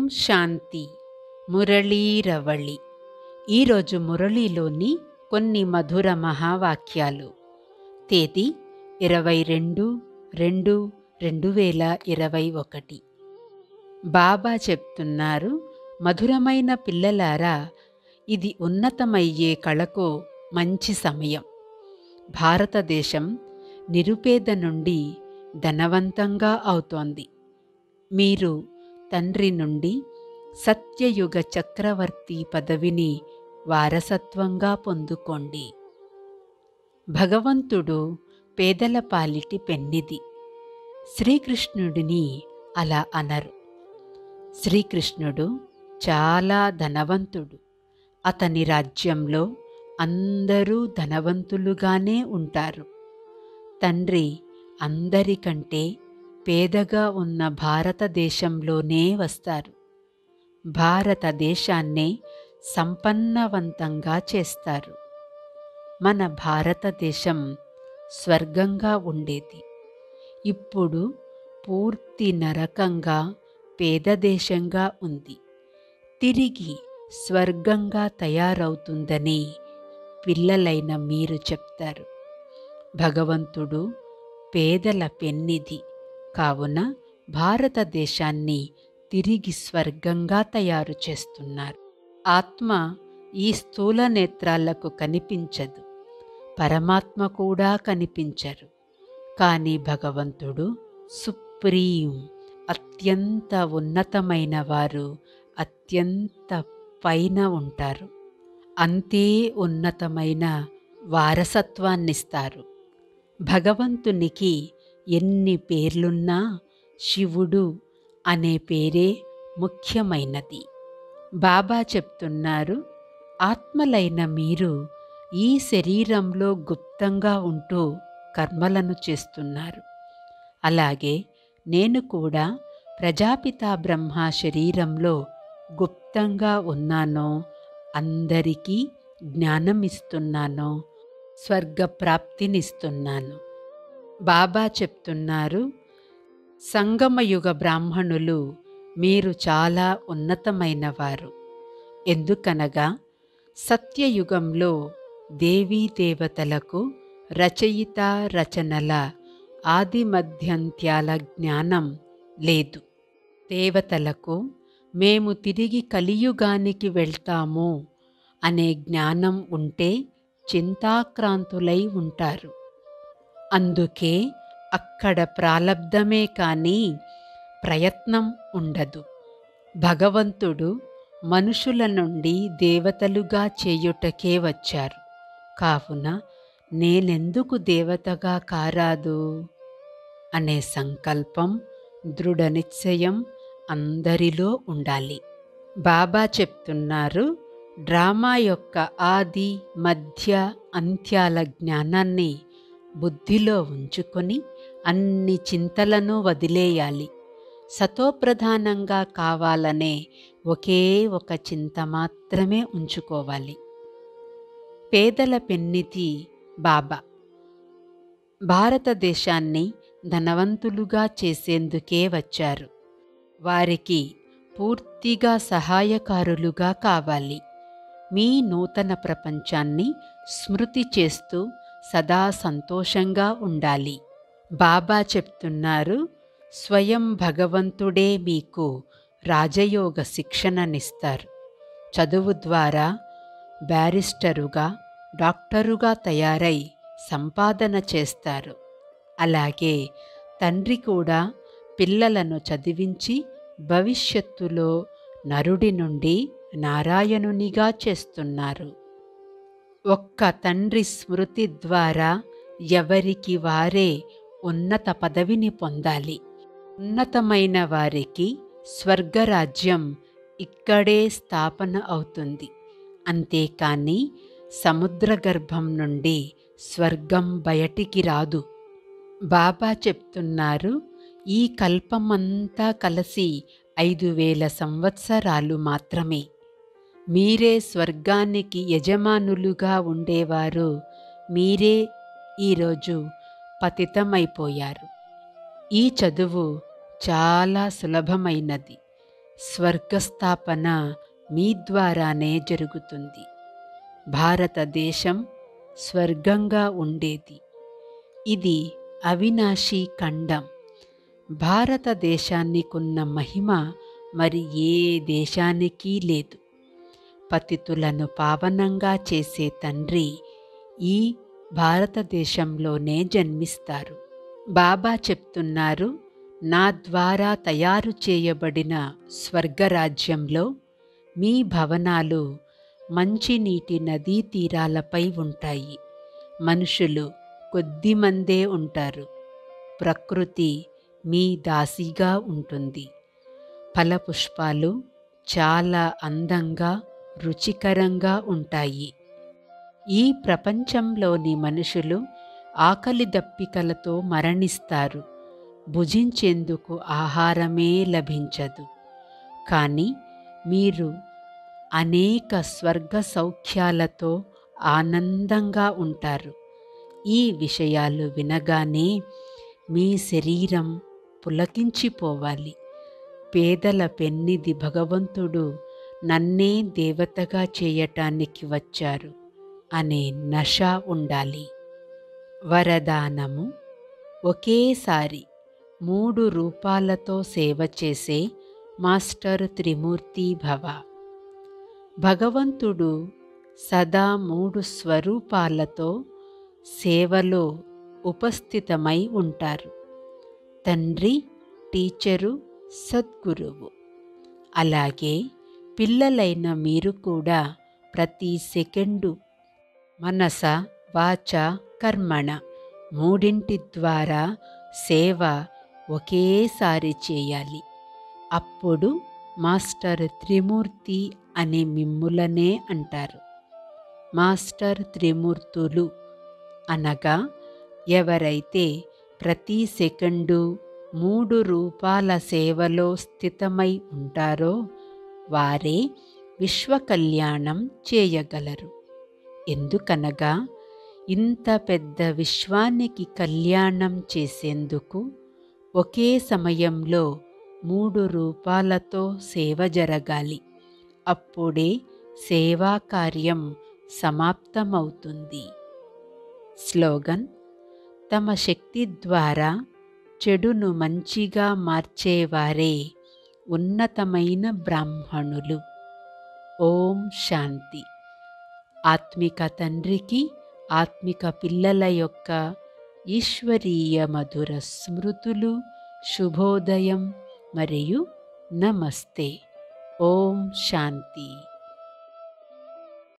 శాంతి. మురళీరవళి. ఈరోజు మురళీలోని కొన్ని మధుర మహావాక్యాలు. తేదీ 22/2/2021. బాబా చెప్తున్నారు, మధురమైన పిల్లలారా, ఇది ఉన్నతమయ్యే కళకు మంచి సమయం. భారతదేశం నిరుపేద నుండి ధనవంతంగా అవుతోంది. మీరు తండ్రి నుండి సత్యయుగ చక్రవర్తి పదవిని వారసత్వంగా పొందుకోండి. భగవంతుడు పేదల పాలిటి పెన్నిది. శ్రీకృష్ణుడిని అలా అనరు. శ్రీకృష్ణుడు చాలా ధనవంతుడు. అతని రాజ్యంలో అందరూ ధనవంతులుగానే ఉంటారు. తండ్రి అందరికంటే పేదగా ఉన్న భారతదేశంలోనే వస్తారు. భారతదేశాన్నే సంపన్నవంతంగా చేస్తారు. మన భారతదేశం స్వర్గంగా ఉండేది. ఇప్పుడు పూర్తి నరకంగా పేదదేశంగా ఉంది. తిరిగి స్వర్గంగా తయారవుతుందని పిల్లలైన మీరు చెప్తారు. భగవంతుడు పేదల పెన్నిధి కావున భారతదేశాన్ని తిరిగి స్వర్గంగా తయారు చేస్తున్నారు. ఆత్మ ఈ స్థూల నేత్రాలకు కనిపించదు. పరమాత్మ కూడా కనిపించరు. కానీ భగవంతుడు సుప్రీం, అత్యంత ఉన్నతమైన వారు, అత్యంత పైన ఉంటారు. అంతే ఉన్నతమైన వారసత్వాన్నిస్తారు. భగవంతునికి ఎన్ని పేర్లున్నా శివుడు అనే పేరే ముఖ్యమైనది. బాబా చెప్తున్నారు, ఆత్మలైన మీరు ఈ శరీరంలో గుప్తంగా ఉంటూ కర్మలను చేస్తున్నారు. అలాగే నేను కూడా ప్రజాపిత బ్రహ్మ శరీరంలో గుప్తంగా ఉన్నానో, అందరికీ జ్ఞానం ఇస్తున్నానో, స్వర్గప్రాప్తినిస్తున్నాను. బాబా చెప్తున్నారు, సంగమయుగ బ్రాహ్మణులు మీరు చాలా ఉన్నతమైన వారు. ఎందుకనగా సత్యయుగంలో దేవీ దేవతలకు రచయిత రచనల ఆది మధ్యంత్యాల జ్ఞానం లేదు. దేవతలకు మేము తిరిగి కలియుగానికి వెళ్తాము అనే జ్ఞానం ఉంటే చింతాక్రాంతులై ఉంటారు. అందుకే అక్కడ ప్రాలబ్ధమే కానీ ప్రయత్నం ఉండదు. భగవంతుడు మనుషుల నుండి దేవతలుగా చేయుటకే వచ్చారు. కావున నేనెందుకు దేవతగా కారాదు అనే సంకల్పం, దృఢ నిశ్చయం అందరిలో ఉండాలి. బాబా చెప్తున్నారు, డ్రామా యొక్క ఆది మధ్య అంత్యాల జ్ఞానాన్ని బుద్ధిలో ఉంచుకొని అన్ని చింతలను వదిలేయాలి. సతోప్రధానంగా కావాలనే ఒకే ఒక చింత మాత్రమే ఉంచుకోవాలి. పేదల పెన్నిధి బాబా భారతదేశాన్ని ధనవంతులుగా చేసేందుకే వచ్చారు. వారికి పూర్తిగా సహాయకారులుగా కావాలి. మీ నూతన ప్రపంచాన్ని స్మృతి చేస్తూ సదా సంతోషంగా ఉండాలి. బాబా చెప్తున్నారు, స్వయం భగవంతుడే మీకు రాజయోగ శిక్షణనిస్తారు. చదువు ద్వారా బ్యారిస్టరుగా, డాక్టరుగా తయారై సంపాదన చేస్తారు. అలాగే తండ్రి కూడా పిల్లలను చదివించి భవిష్యత్తులో నరుడి నుండి నారాయణునిగా చేస్తున్నారు. ఒక్క తండ్రి స్మృతి ద్వారా ఎవరికి వారే ఉన్నత పదవిని పొందాలి. ఉన్నతమైన వారికి స్వర్గరాజ్యం ఇక్కడే స్థాపన అవుతుంది. అంతేకాని సముద్రగర్భం నుండి స్వర్గం బయటికి రాదు. బాబా చెప్తున్నారు, ఈ కల్పమంతా కలిసి 5000 సంవత్సరాలు మాత్రమే. మీరే స్వర్గానికి యజమానులుగా ఉండేవారు. మీరే ఈరోజు పతితమైపోయారు. ఈ చదువు చాలా సులభమైనది. స్వర్గస్థాపన మీ ద్వారానే జరుగుతుంది. భారతదేశం స్వర్గంగా ఉండేది. ఇది అవినాశీ ఖండం. భారతదేశానికున్న మహిమ మరి ఏ దేశానికి లేదు. పతితులను పావనంగా చేసే తండ్రి ఈ భారతదేశంలోనే జన్మిస్తారు. బాబా చెప్తున్నారు, నా ద్వారా తయారు చేయబడిన స్వర్గరాజ్యంలో మీ భవనాలు మంచినీటి నదీ తీరాలపై ఉంటాయి. మనుషులు కొద్దిమందే ఉంటారు. ప్రకృతి మీ దాసిగా ఉంటుంది. ఫలపుష్పాలు చాలా అందంగా, రుచికరంగా ఉంటాయి. ఈ ప్రపంచంలోని మనుషులు ఆకలి దప్పికలతో మరణిస్తారు. భుజించేందుకు ఆహారమే లభించదు. కానీ మీరు అనేక స్వర్గ సౌఖ్యాలతో ఆనందంగా ఉంటారు. ఈ విషయాలు వినగానే మీ శరీరం పులకించిపోవాలి. పేదల పెన్నిది భగవంతుడు నన్నే దేవతగా చేయటానికి వచ్చారు అనే నష ఉండాలి. వరదానము: ఒకేసారి 3 రూపాలతో సేవ చేసే మాస్టర్ త్రిమూర్తి భవ. భగవంతుడు సదా 3 స్వరూపాలతో సేవలో ఉపస్థితమై ఉంటారు. తండ్రి, టీచరు, సద్గురువు. అలాగే పిల్లలైన మీరు కూడా ప్రతి సెకండు మనస, వాచ, కర్మణ 3 ద్వారా సేవ ఒకేసారి చేయాలి. అప్పుడు మాస్టర్ త్రిమూర్తి అని మిమ్ములనే అంటారు. మాస్టర్ త్రిమూర్తులు అనగా ఎవరైతే ప్రతి సెకండు 3 రూపాల సేవలో స్థితమై ఉంటారో వారే విశ్వ కళ్యాణం చేయగలరు. ఎందుకనగా ఇంత పెద్ద విశ్వానికి కళ్యాణం చేసేందుకు ఒకే సమయంలో 3 రూపాలతో సేవ జరగాలి. అప్పుడే సేవా కార్యం సమాప్తమవుతుంది. స్లోగన్: తమ శక్తి ద్వారా చెడును మంచిగా మార్చేవారే ఉన్నతమైన బ్రాహ్మణులు. ఓం శాంతి. ఆత్మిక తండ్రికి ఆత్మిక పిల్లల యొక్క ఈశ్వరీయ మధుర స్మృతులు, శుభోదయం మరియు నమస్తే. ఓం శాంతి.